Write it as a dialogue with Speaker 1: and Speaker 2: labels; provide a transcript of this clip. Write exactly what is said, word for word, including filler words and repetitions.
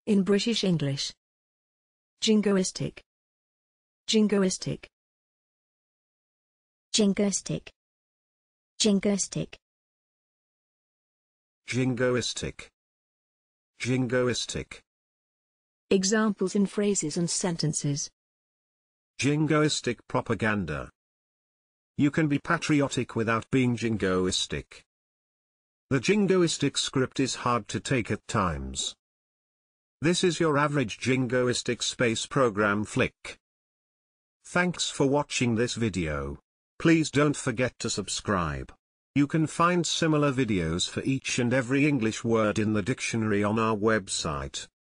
Speaker 1: In British English. Jingoistic. Jingoistic.
Speaker 2: Jingoistic. Jingoistic.
Speaker 3: Jingoistic. Jingoistic.
Speaker 1: Examples in phrases and sentences.
Speaker 3: Jingoistic propaganda. You can be patriotic without being jingoistic. The jingoistic script is hard to take at times. This is your average jingoistic space program flick. Thanks for watching this video. Please don't forget to subscribe. You can find similar videos for each and every English word in the dictionary on our website.